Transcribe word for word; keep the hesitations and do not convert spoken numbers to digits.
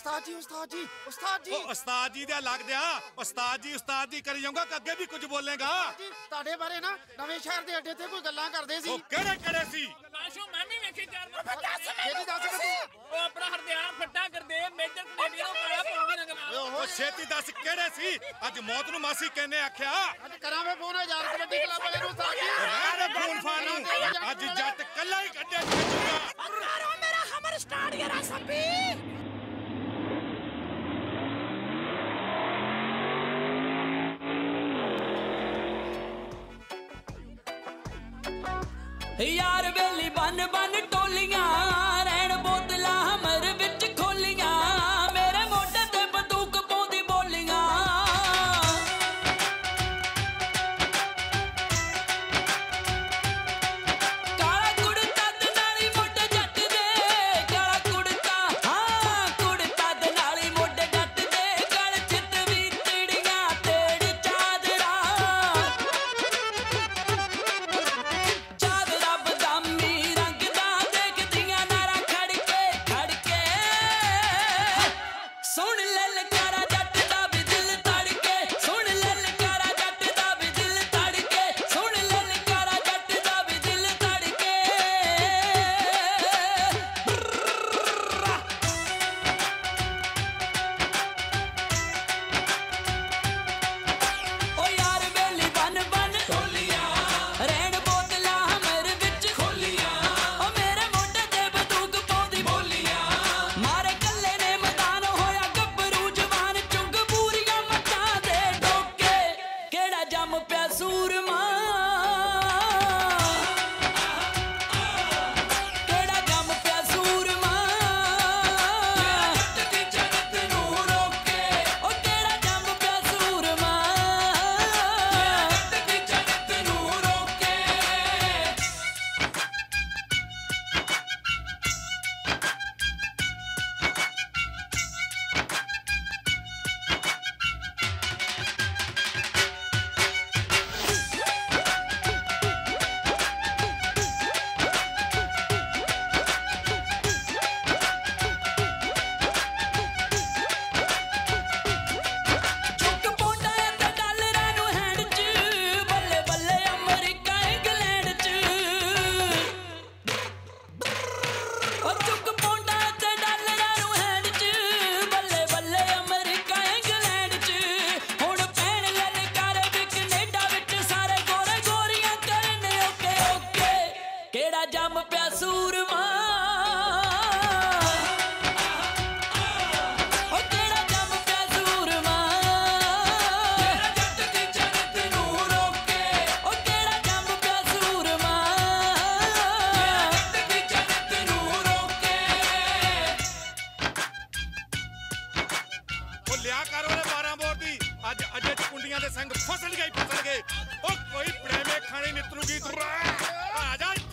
उस्ताद जी उस्ताद जी उस्ताद जी उस्ताद जी दे लग दिया उस्ताद जी उस्ताद जी करी जाऊंगा अगे भी कुछ बोलेगा जी ਤੁਹਾਡੇ ਬਾਰੇ ਨਾ ਨਵੇਂ ਸ਼ਹਿਰ ਦੇ ਅੱਡੇ ਤੇ ਕੋਈ ਗੱਲਾਂ ਕਰਦੇ ਸੀ ਉਹ ਕਿਹੜੇ ਕਿਹੜੇ ਸੀ ਲਾਸ਼ੋ ਮੈਂ ਵੀ ਵੇਖੀ ਚਾਰ ਛੇਤੀ ਦੱਸ ਕੇ ਉਹ ਆਪਣਾ ਹਰਦਿਆਲ ਫੱਟਾ ਕਰਦੇ ਮੇਜਰ ਕਨੇਡੀ ਨੂੰ ਕਾਲਾ ਪਾਉਂਦੇ ਨਾ ਉਹ ਛੇਤੀ ਦੱਸ ਕਿਹੜੇ ਸੀ ਅੱਜ ਮੌਤ ਨੂੰ ਮਾਸੀ ਕਹਿੰਨੇ ਆਖਿਆ ਅੱਜ ਕਰਾਂ ਮੈਂ ਫੋਨ ਹਜ਼ਾਰ ਕਬੱਡੀ ਕਲੱਬ ਵਾਲੇ ਨੂੰ ਉਸਤਾਦ ਜੀ ਰਹਿ ਫੋਨ ਫਾਨੂੰ ਅੱਜ ਜੱਟ ਕੱਲਾ ਹੀ ਕੱਢਿਆ ਜੂਗਾ ਅੰਗਾਰੋ ਮੇਰਾ ਹਮਰ ਸਟਾਰਟ ਯਾਰਾ ਸੰਭੀ यार बेली बन बन टोलियां रैन बोतला हमर विच खोलियां मेरे मोढे ते बंदूक पौंदी बोलियां काला कुड़ता ते नाली मोढे जट दे काला कुड़ता हाँ कुड़ता ते नाली मोढे जट दे गल चित वी तिड़ियां तेड़ चादरा सुन ललकारा जट दा भी दिल तड़के सुन ललकारा जट दा भी दिल तड़के सुन ललकारा जट दा भी दिल तड़के ओ यार बेली बन बन टोलियां रैन बोतला हमर विच खोलियां ओ मेरे मोढे ते बंदूक पौंदी बोलियां मारे कल्ले ने मैदान होया गब्बरू जवान चुंग पूरियां मच्चां दे डोके केड़ा जम पिया सूरमा केड़ा जम पिया सूरमा जट दी जगत नूं रोके ओ केड़ा जम पिया सूरमा जट दी जगत नूं रोके चुक पोंडा ते डॉलरां नूं हैंड च बल्ले बल्ले अमरीका इंग्लैंड च ओ चुक पोंडा ते डॉलरां नूं हैंड च बल्ले बल्ले अमरीका इंग्लैंड च हुण पैण ललकारे वी कनेडा विच सारे गोरे गोरियां करने ओके ओके केड़ा जम पिया सूरमा ओ केड़ा जम पिया सूरमा जट दी जगत नूं रोके ओ केड़ा जम पिया सूरमा जट दी जगत नूं रोके ਉਹ ਲਿਆ ਕਰ ਉਹਨੇ ਬਾਰਾਂ ਬੋਰ ਦੀ ਅੱਜ ਅੱਜੇ ਚ ਕੁੰਡੀਆਂ ਦੇ ਸੰਗ ਫਸਲ ਗਈ ਫਸਲ ਗਏ ਉਹ ਕੋਈ ਪ੍ਰੇਮੇ ਖਾਣੇ ਨਿਤਰੂ ਗੀਤ ਆ ਜਾ